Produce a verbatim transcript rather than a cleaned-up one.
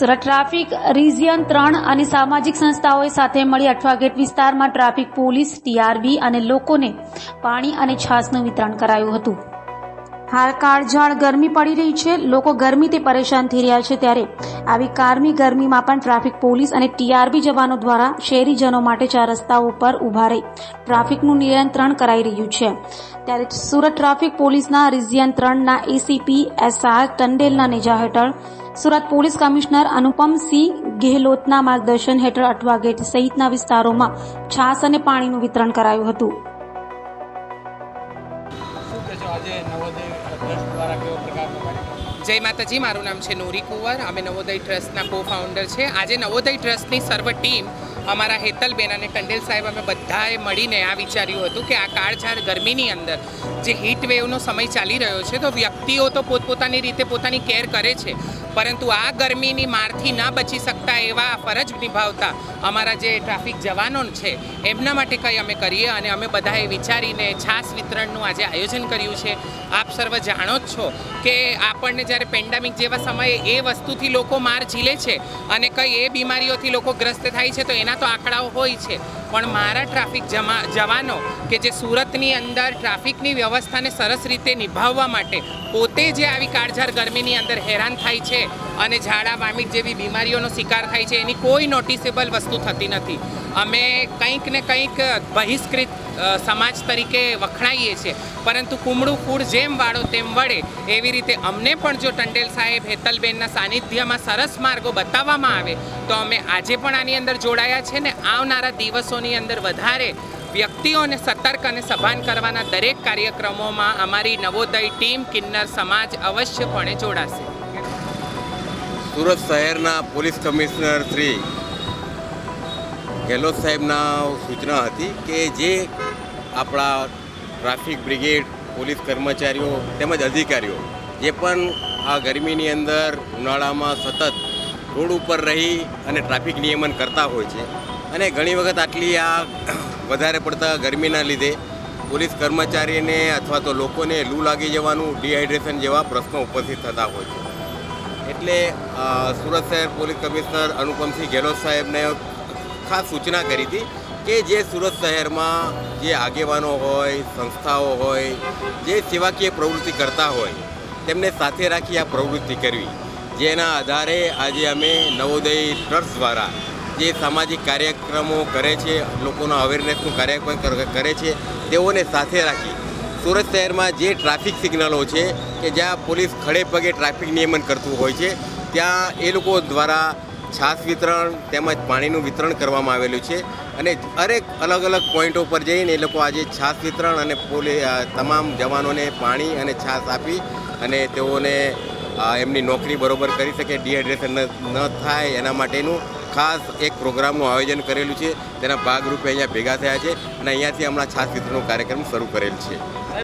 Surat traffic region ત્રણ અને સામાજિક સંસ્થાઓએ સાથે મળી અઠવા ગેટ વિસ્તારમાં ટ્રાફિક પોલીસ, ટીઆરબી અને લોકોને પાણી અને છાશનું વિતરણ કરાયું હતું। હાલ કાળઝાળ ગરમી પડી રહી છે, લોકો ગરમીથી પરેશાન થઈ રહ્યા છે, ત્યારે આવી કારમી ગરમીમાં પણ ટ્રાફિક પોલીસ અને ટીઆરબી જવાનો દ્વારા શહેરીજનો માટે ચાર રસ્તાઓ પર ઉભા રહી ટ્રાફિકનું નિયંત્રણ કરાઈ રહ્યું છે। ત્યારે સુરત ટ્રાફિક પોલીસના રિજિયન ત્રણના એસીપી એસ આર ટંડેલના નેજા હેઠળ સુરત પોલીસ કમિશનર અનુપમસિંહ ગેહલોતના માર્ગદર્શન હેઠળ અઠવા ગેટ સહિતના વિસ્તારોમાં છાશ અને પાણીનું વિતરણ કરાયું હતું। જય માતાજી, મારું નામ છે નૂરી કુંવર, અમે નવોદય ટ્રસ્ટના કો ફાઉન્ડર છે। આજે નવોદય ટ્રસ્ટની સર્વ ટીમ અમારા હેતલબેન અને ટંડેલ સાહેબ અમે બધાએ મળીને આ વિચાર્યું હતું કે આ કાળઝાળ ગરમીની અંદર જે હીટ વેવનો સમય ચાલી રહ્યો છે તો વ્યક્તિઓ તો પોતપોતાની રીતે પોતાની કેર કરે છે, પરંતુ આ ગરમીની મારથી ના બચી શકતા એવા ફરજ નિભાવતા અમારા જે ટ્રાફિક જવાનો છે એમના માટે કંઈ અમે કરીએ અને અમે બધાએ વિચારીને છાશ વિતરણનું આજે આયોજન કર્યું છે। આપ સર્વ જાણો જ છો કે આપણને જ્યારે પેન્ડેમિક જેવા સમયે એ વસ્તુથી લોકો માર ઝીલે છે અને કંઈ એ બીમારીઓથી લોકો ગ્રસ્ત થાય છે તો એના તો આંકડાઓ હોય છે, પણ મારા ટ્રાફિક જમા જવાનો કે જે સુરતની અંદર ટ્રાફિકની વ્યવસ્થાને સરસ રીતે નિભાવવા માટે પોતે જે આવી કાળઝાળ ગરમીની અંદર હેરાન થાય છે અને ઝાડા વામિટ જેવી બીમારીઓનો શિકાર થાય છે એની કોઈ નોટિસેબલ વસ્તુ થતી નથી। અમે કંઈક ને કંઈક બહિષ્કૃત સમાજ તરીકે વખણાઈએ છીએ, પરંતુ કુમળું ફૂડ જેમ વાળો તેમ વળે એવી રીતે અમને પણ જો ટંડેલ સાહેબ હેતલબેનના સાનિધ્યમાં સરસ માર્ગો બતાવવામાં આવે તો અમે આજે પણ આની અંદર જોડાયા છે ને આવનારા દિવસોની અંદર વધારે વ્યક્તિઓને સતર્ક અને સભાન કરવાના દરેક કાર્યક્રમોમાં અમારી નવોદય ટીમ કિન્નર સમાજ અવશ્યપણે જોડાશે। સુરત શહેરના પોલીસ કમિશનર શ્રી ગેહલોત સાહેબના સૂચના હતી કે જે આપણા ટ્રાફિક બ્રિગેડ, પોલીસ કર્મચારીઓ તેમજ અધિકારીઓ જે પણ આ ગરમીની અંદર ઉનાળામાં સતત રોડ ઉપર રહી અને ટ્રાફિક નિયમન કરતા હોય છે અને ઘણી વખત આટલી આ વધારે પડતા ગરમીના લીધે પોલીસ કર્મચારીને અથવા તો લોકોને લૂ લાગી જવાનું, ડિહાઇડ્રેશન જેવા પ્રશ્નો ઉપસ્થિત થતા હોય છે। એટલે સુરત શહેર પોલીસ કમિશનર અનુપમસિંહ ગેહલોત સાહેબને ખાસ સૂચના કરી હતી કે જે સુરત શહેરમાં જે આગેવાનો હોય, સંસ્થાઓ હોય, જે સેવાકીય પ્રવૃત્તિ કરતા હોય તેમને સાથે રાખી આ પ્રવૃત્તિ કરવી, જેના આધારે આજે અમે નવોદય ટ્રસ્ટ દ્વારા જે સામાજિક કાર્યક્રમો કરે છે, લોકોના અવેરનેસનું કાર્યક્રમ કરે છે, તેઓને સાથે રાખી સુરત શહેરમાં જે ટ્રાફિક સિગ્નલો છે કે જ્યાં પોલીસ ખડે પગે ટ્રાફિક નિયમન કરતું હોય છે ત્યાં એ લોકો દ્વારા છાશ વિતરણ તેમજ પાણીનું વિતરણ કરવામાં આવેલું છે અને દરેક અલગ અલગ પોઈન્ટો પર જઈને એ લોકો આજે છાશ વિતરણ અને પોલીસ તમામ જવાનોને પાણી અને છાશ આપી અને તેઓને એમની નોકરી બરોબર કરી શકે, ડિહાઇડ્રેશન ન થાય એના માટેનું ખાસ એક પ્રોગ્રામનું આયોજન કરેલું છે। તેના ભાગરૂપે અહીંયા ભેગા થયા છે અને અહીંયાથી હમણાં છાશ વિતરણનો કાર્યક્રમ શરૂ કરેલ છે।